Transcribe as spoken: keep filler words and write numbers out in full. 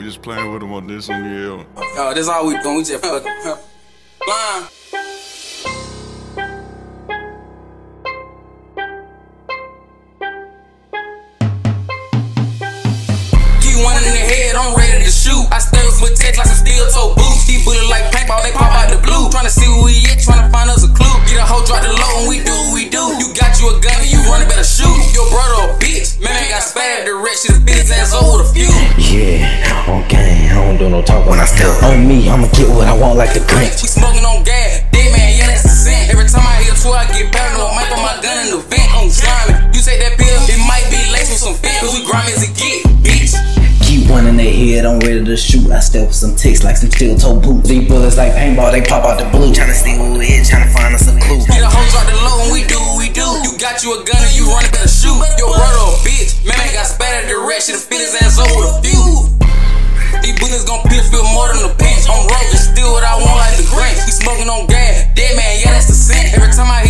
just playing with him on this on the L. Oh, this all we doing. We just fucking blind. One in the head, I'm ready to shoot. I stay with text like some steel toe boots. These bullets like paintball, they pop out the blue. Tryna see where we at, tryna find us a clue. Get a hoe, drop the low, and we do what we do. You got you a gun and you running, better shoot. Your brother a bitch, man, I got Spazz four X. Should've bit his ass over with a few. Yeah, on gang, I don't do no talk when I step on me. I'ma get what I want like the Grinch. We smoking on gas, dead man, yeah, that's the scent. Every time I hear two, I get paranoid. Might throw my gun in the vent, I'm drowning. You take that pill, it might be laced with some fent. Cause we grimy as it get, bitch. Keep one in their head, I'm ready to shoot. I step with some ticks like some steel toe boots. These bullets like paintball, they pop out the blue. Tryna see where we at, tryna find us a clue. Get a hoe, drop the low, and we do what we do. You got you a gun and you running, better shoot. Your brother a bitch, man, I got Spazz four X. Should've fit his ass over with a few. These bullets gon' piss feel more than a pinch. I'm rogue, still what I want like the Grinch. We smoking on gas, dead man, yeah, that's the scent. Every time I